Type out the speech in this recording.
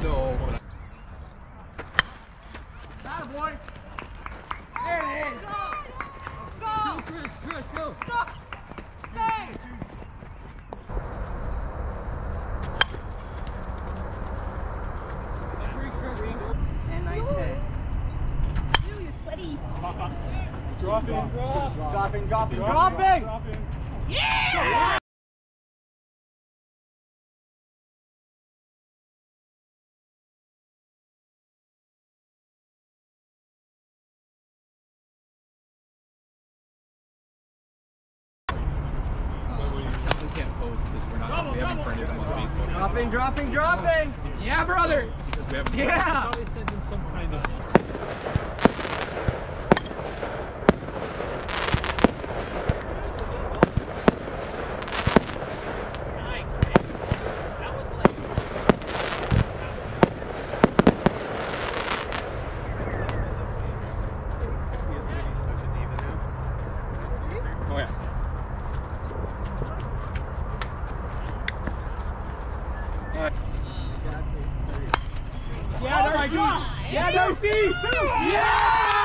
No. Got it, boy. There it is. Go. Chris, go. Go. Stay. And nice hit. Ew, you're sweaty. Dropping. Yeah! We can't post because we haven't friended him on Facebook. Dropping. Yeah, brother. Because we haven't. Yeah. Probably send him some kind of. Oh yeah. Yeah, Darcy. Yeah, Darcy. Yeah!